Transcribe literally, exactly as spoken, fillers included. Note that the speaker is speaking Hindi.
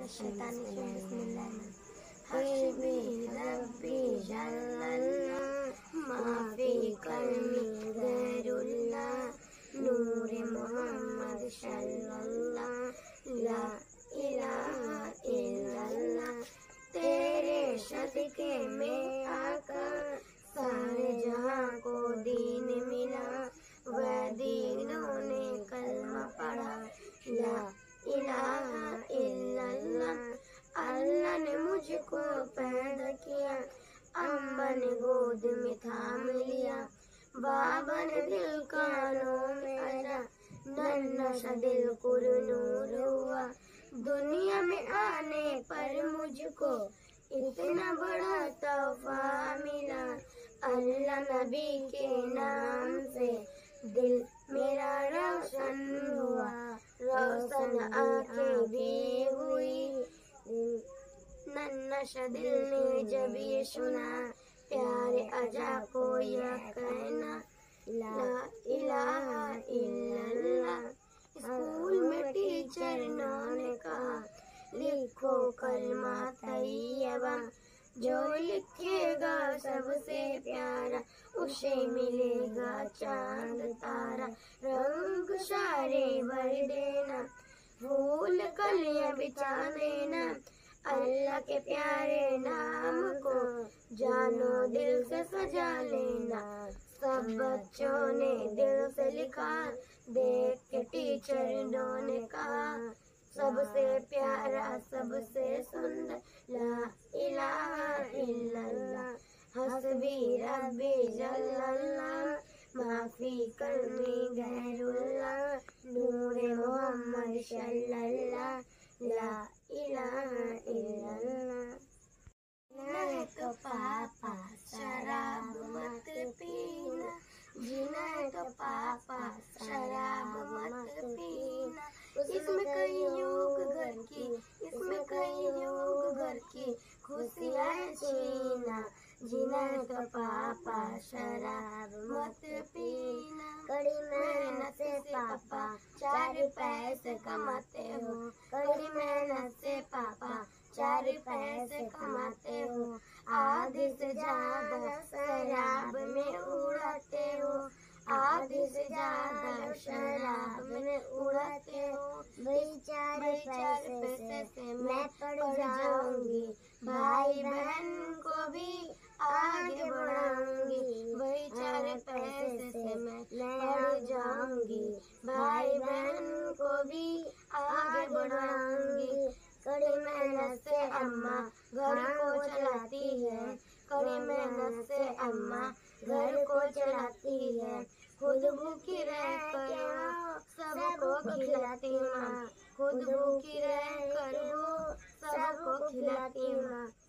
हस्बी रब्बी जल्लल्लाह माफी कल्मी गैरुल्लाह नूर मोहम्मद सल्लल्लाह ला इलाहा इल्लल्लाह। तेरे सदके में आकर सारे जहां को दीन मिला, वह दीनों ने कलमा पढ़ा ला इलाहा इल्लल्लाह। अल्लाह ने मुझको पैदा किया, अम्मा ने गोद में थाम लिया, बाबा ने दिल कानों में आया, नन्हा सा दिल कुरनूर हुआ। दुनिया में आने पर मुझको इतना बड़ा तोहफा मिला, अल्लाह नबी के नाम से दिल मेरा रोशन हुआ, रोशन आंखें भी हुई। नन्हा सा दिल ने जब ये सुना, प्यारे अजा को यह कहना ला इलाहा इल्लल्लाह। स्कूल में टीचर ने कहा लिखो कलमा तैयबा, जो लिखेगा सबसे प्यारा उसे मिलेगा चांद तारा। रंग सारे भर देना, फूल कलियां बिछा देना, अल्लाह के प्यारे नाम को जानो दिल से सजा लेना। सब बच्चों ने दिल से लिखा, देख के टीचरों ने कहा सबसे प्यारा सबसे सुंदर ला इलाहा इल्लल्लाह। हस्बी रब्बी जल्लल्लाह माफी कल्मी गैरुल्लाह नूर मोहम्मद सल्लल्लाह ला इलाहा इल्लल्लाह। नहीं तो पापा शराब मत पीना, जीना है तो पापा शराब मत पीना। इसमें कई युग घर की, इसमें कई युग घर की खुशियाँ छीना, जीना है तो पापा शराब मत पीना। कड़ी मेहनत से पापा चार पैसे कमाते हो, कड़ी मेहनत से पापा चार पैसे कमाते हो, आधे से ज्यादा शराब में उड़ाते हो, आधे से ज्यादा शराब में उड़ाते हो। वही चार पैसे से मैं पढ़ जाऊंगी, भाई बहन को भी आगे बढ़ाऊंगी। वही चार पैसे से मैं पढ़ जाऊंगी, भाई बहन को भी आगे बढ़ाऊंगी। कड़ी मेहनत से अम्मा घर को चलाती है, कड़ी मेहनत से अम्मा घर को चलाती है। खुद भूखी रह कर सबको खिलाती माँ, खुद भूखी रह कर वो सबको खिलाती माँ।